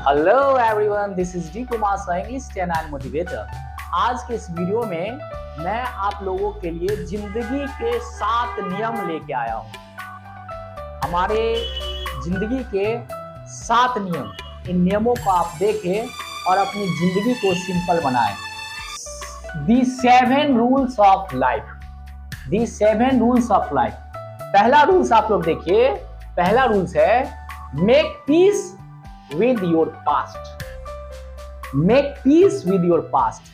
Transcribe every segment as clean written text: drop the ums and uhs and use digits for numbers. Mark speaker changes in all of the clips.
Speaker 1: Hello everyone, this is D Kumar Sa, English channel motivator. आज के इस वीडियो में मैं आप लोगों के लिए जिंदगी के 7 नियम लेके आया हूं। हमारे जिंदगी के 7 नियम, इन नियमों को आप देखें और अपनी जिंदगी को सिंपल बनाएं। The 7 rules of life, the 7 rules of life. पहला रूल्स आप लोग देखिए, पहला रूल्स है make peace with your past। make peace with your past।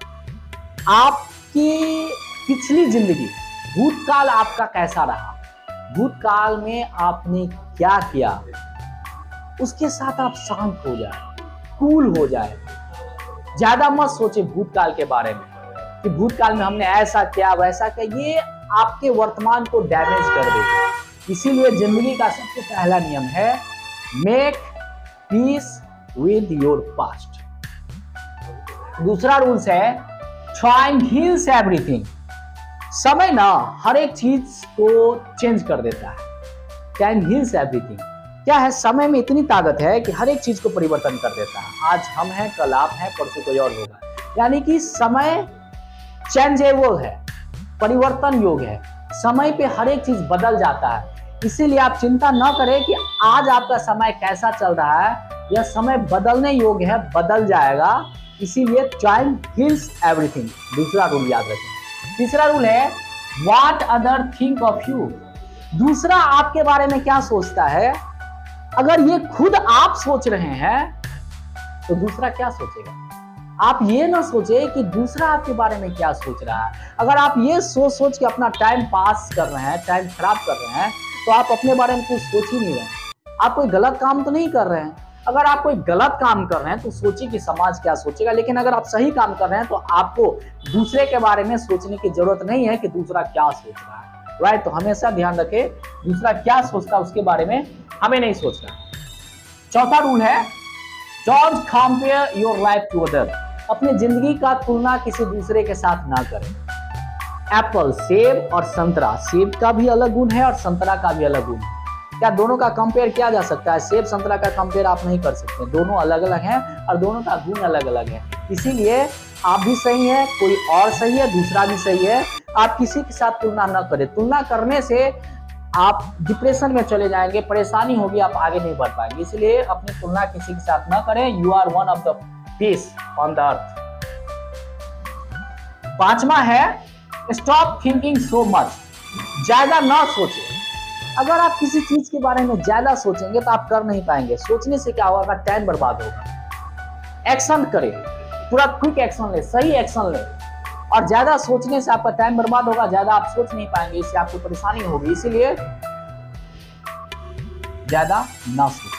Speaker 1: आपकी पिछली जिंदगी, भूतकाल आपका कैसा रहा, भूतकाल में आपने क्या किया, उसके साथ आप शांत हो जाए, कूल हो जाए। ज्यादा मत सोचे भूतकाल के बारे में कि भूतकाल में हमने ऐसा किया वैसा किया, ये आपके वर्तमान को डैमेज कर देगा। इसीलिए जिंदगी का सबसे पहला नियम है make peace with your past. दूसरा रूल्स है टाइम हील्स एवरीथिंग। समय ना हर एक चीज को चेंज कर देता है। टाइम हील्स एवरीथिंग क्या है? समय में इतनी ताकत है कि हर एक चीज को परिवर्तन कर देता है। आज हम हैं, कल आप हैं, परसों कोई और होगा। यानी कि समय चेंजेबल है, परिवर्तन योग है। समय पे हर एक चीज बदल जाता है। इसीलिए आप चिंता न करें कि आज आपका समय कैसा चल रहा है, यह समय बदलने योग्य है, बदल जाएगा। इसीलिए टाइम हील्स एवरीथिंग, दूसरा रूल याद रखें। तीसरा रूल है what other think of you. दूसरा आपके बारे में क्या सोचता है, अगर ये खुद आप सोच रहे हैं तो दूसरा क्या सोचेगा। आप ये ना सोचे कि दूसरा आपके बारे में क्या सोच रहा है। अगर आप ये सोच के अपना टाइम पास कर रहे हैं, टाइम खराब कर रहे हैं, तो आप अपने बारे में कुछ सोच ही नहीं रहे हैं। आप कोई गलत काम तो नहीं कर रहे हैं। अगर आप कोई गलत काम कर रहे हैं तो सोचिए कि समाज क्या सोचेगा। लेकिन अगर आप सही काम कर रहे हैं तो आपको दूसरे के बारे में सोचने की जरूरत नहीं है कि दूसरा क्या सोच रहा है। राइट? तो हमेशा ध्यान रखें, दूसरा क्या सोचता है उसके बारे में हमें नहीं सोचना। चौथा रूल है don't compare your life to other. अपनी जिंदगी का तुलना किसी दूसरे के साथ ना करें। एप्पल, सेब और संतरा, सेब का भी अलग गुण है और संतरा का भी अलग गुण है। क्या दोनों का कंपेयर किया जा सकता है? सेब संतरा का कंपेयर आप नहीं कर सकते। दोनों अलग अलग हैं और दोनों का गुण अलग अलग है। इसीलिए आप भी सही है, कोई और सही है, दूसरा भी सही है। आप किसी के साथ तुलना न करें। तुलना करने से आप डिप्रेशन में चले जाएंगे, परेशानी होगी, आप आगे नहीं बढ़ पाएंगे। इसलिए अपनी तुलना किसी के साथ न करें। You are one of the piece on the earth. पांचवा है स्टॉप थिंकिंग सो मच। ज्यादा ना सोचें। अगर आप किसी चीज के बारे में ज्यादा सोचेंगे तो आप कर नहीं पाएंगे। सोचने से क्या होगा? टाइम बर्बाद होगा। एक्शन करें, पूरा क्विक एक्शन ले, सही एक्शन ले। और ज्यादा सोचने से आपका टाइम बर्बाद होगा, ज्यादा आप सोच नहीं पाएंगे, इससे आपको परेशानी होगी। इसीलिए ज्यादा ना सोचें।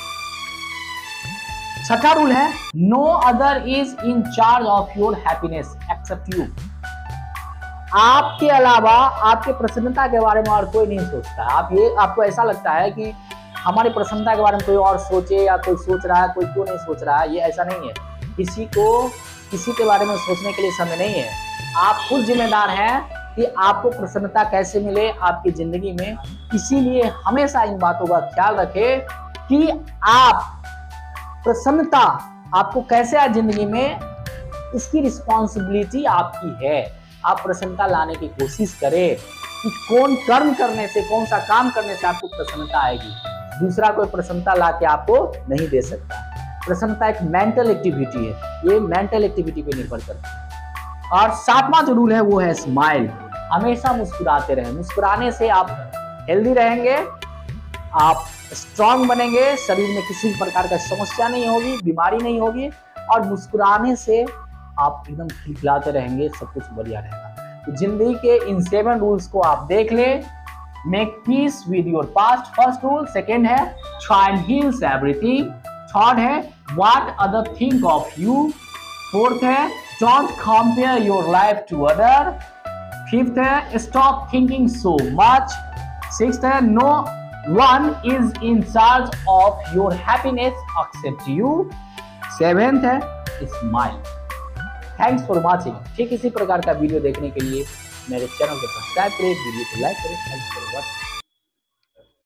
Speaker 1: छठा रूल है no other is in charge of your happiness except you. आपके अलावा आपके प्रसन्नता के बारे में और कोई नहीं सोचता। आपको ऐसा लगता है कि हमारी प्रसन्नता के बारे में कोई और सोचे, या कोई सोच रहा है, कोई क्यों नहीं सोच रहा है। ये ऐसा नहीं है। किसी को किसी के बारे में सोचने के लिए समय नहीं है। आप खुद जिम्मेदार हैं कि आपको प्रसन्नता कैसे मिले आपकी जिंदगी में। इसीलिए हमेशा इन बातों का ख्याल रखें कि आप प्रसन्नता आपको कैसे आए जिंदगी में, इसकी रिस्पॉन्सिबिलिटी आपकी है। आप प्रसन्नता लाने की कोशिश करें कि कौन कर्म करने से, कौन सा काम करने से आपको प्रसन्नता आएगी। दूसरा कोई प्रसन्नता ला के आपको नहीं दे सकता। प्रसन्नता एक मेंटल एक्टिविटी है, ये मेंटल एक्टिविटी पे निर्भर करती है। और सातवां जो रूल है वो है स्माइल। हमेशा मुस्कुराते रहें। मुस्कुराने से आप हेल्दी रहेंगे, आप स्ट्रांग बनेंगे, शरीर में किसी प्रकार का समस्या नहीं होगी, बीमारी नहीं होगी। और मुस्कुराने से आप एकदम खिलखिलाते रहेंगे, सब कुछ बढ़िया रहेगा। तो जिंदगी के इन 7 रूल्स को आप देख लें। Make peace with your past, first rule. Second है टाइम हील्स एवरीथिंग। थर्ड है what other think of you. Fourth है don't compare your life to other. Fifth है stop thinking so much. Sixth है no one is in charge of your happiness except you. Seventh है smile. Thanks for watching. ठीक इसी प्रकार का video देखने के लिए मेरे चैनल को सब्सक्राइब करें, वीडियो को लाइक करें। Thanks for watching.